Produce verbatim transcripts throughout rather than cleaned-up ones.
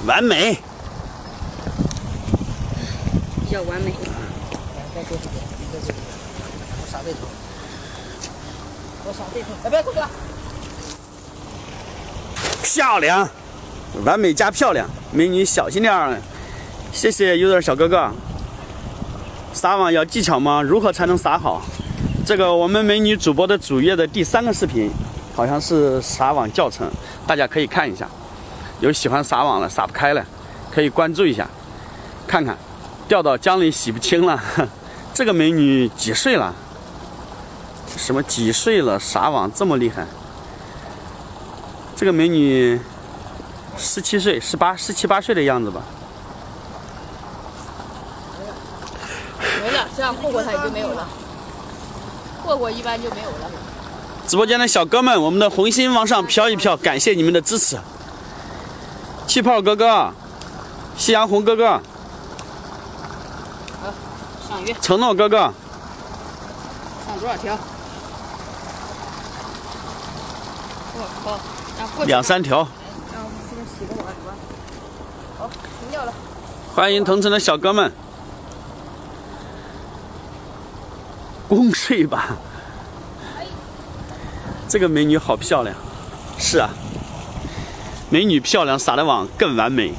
完美， 比较完美。 再多一点，再多一点，我撒这头，我撒这头，哎，别过去了。 漂亮，完美加漂亮，美女小心点儿。谢谢有点小哥哥。撒网要技巧吗？如何才能撒好？这个我们美女主播的主页的第三个视频，好像是撒网教程，大家可以看一下。有喜欢撒网了撒不开了，可以关注一下，看看。掉到江里洗不清了。这个美女几岁了？什么几岁了？撒网这么厉害？这个美女十七岁、十八、十七八岁的样子吧。 没了，这样过过它也就没有了。过过一般就没有了。 直播间的小哥们，我们的红心往上飘一飘，感谢你们的支持。气泡哥哥，夕阳红哥哥。 好，上鱼。 承诺哥哥。 上多少条？我靠，让过去两三条。 让我们这边洗个碗吧。好，停掉了。 欢迎同城的小哥们。公睡吧。这个美女好漂亮。是啊。美女漂亮，撒的网更完美。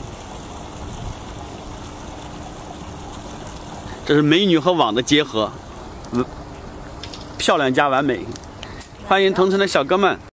这是美女和网的结合，漂亮加完美。欢迎同城的小哥们。